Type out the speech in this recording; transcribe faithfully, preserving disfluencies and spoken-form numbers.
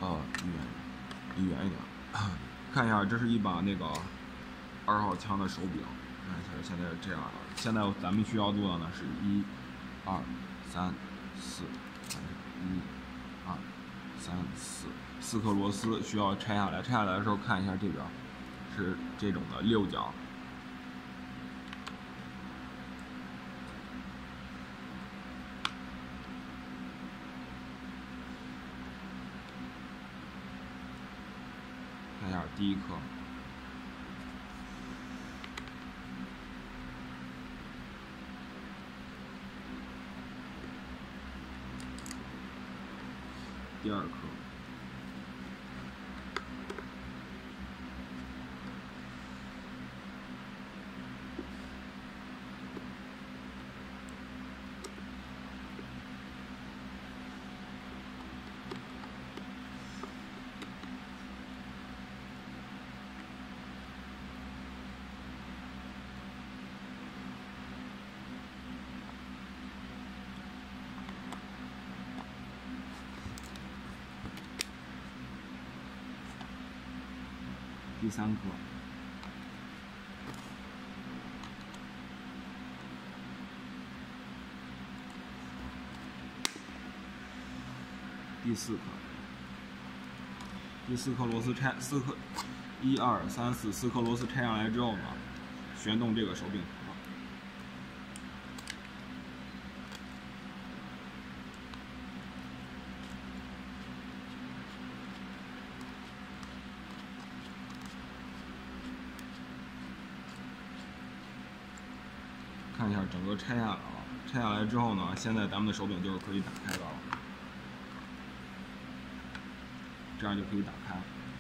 呃，离远离远一点，看一下，这是一把那个二号枪的手柄，看一下现在是这样的。现在咱们需要做的呢是一、二、三、四，一、二、三、四，四颗螺丝需要拆下来。拆下来的时候看一下这边是这种的六角。 看一下第一颗，第二颗，第三颗，第四颗，第四颗螺丝拆四颗，一二三四四颗螺丝拆下来之后呢，旋动这个手柄壳。 看一下整个拆下来了，拆下来之后呢，现在咱们的手柄就是可以打开的了，这样就可以打开。